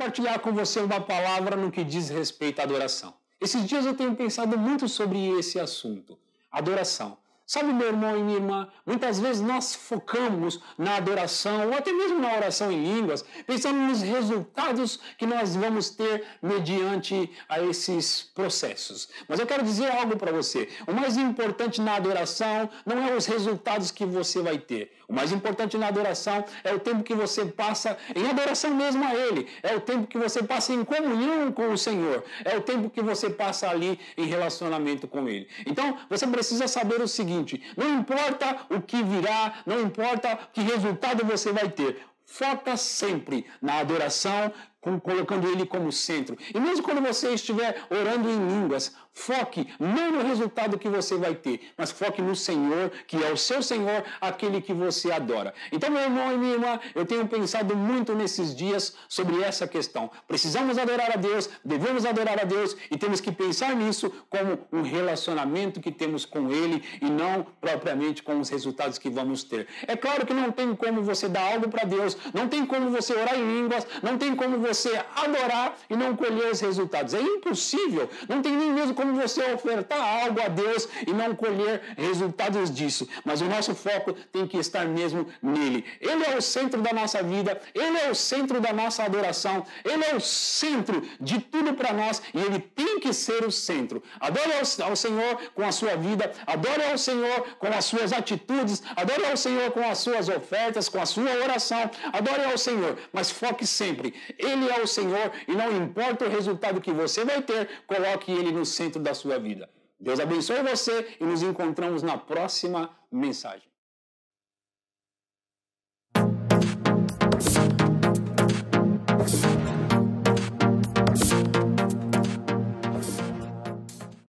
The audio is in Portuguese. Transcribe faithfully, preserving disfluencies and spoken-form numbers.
compartilhar com você uma palavra no que diz respeito à adoração. Esses dias eu tenho pensado muito sobre esse assunto, adoração. Sabe, meu irmão e minha irmã, muitas vezes nós focamos na adoração, ou até mesmo na oração em línguas, pensando nos resultados que nós vamos ter mediante a esses processos. Mas eu quero dizer algo para você. O mais importante na adoração não é os resultados que você vai ter. O mais importante na adoração é o tempo que você passa em adoração mesmo a Ele. É o tempo que você passa em comunhão com o Senhor. É o tempo que você passa ali em relacionamento com Ele. Então, você precisa saber o seguinte: não importa o que virá, não importa que resultado você vai ter, foca sempre na adoração, colocando Ele como centro. E mesmo quando você estiver orando em línguas, foque não no resultado que você vai ter, mas foque no Senhor, que é o seu Senhor, aquele que você adora. Então, meu irmão e minha irmã, eu tenho pensado muito nesses dias sobre essa questão. Precisamos adorar a Deus, devemos adorar a Deus e temos que pensar nisso como um relacionamento que temos com Ele e não propriamente com os resultados que vamos ter. É claro que não tem como você dar algo para Deus, não tem como você orar em línguas, não tem como você você adorar e não colher os resultados. É impossível. Não tem nem mesmo como você ofertar algo a Deus e não colher resultados disso. Mas o nosso foco tem que estar mesmo nele. Ele é o centro da nossa vida, Ele é o centro da nossa adoração, Ele é o centro de tudo para nós e Ele tem que ser o centro. Adore ao Senhor com a sua vida, adore ao Senhor com as suas atitudes, adore ao Senhor com as suas ofertas, com a sua oração, adore ao Senhor, mas foque sempre. Ele é o Senhor e não importa o resultado que você vai ter, coloque Ele no centro da sua vida. Deus abençoe você e nos encontramos na próxima mensagem.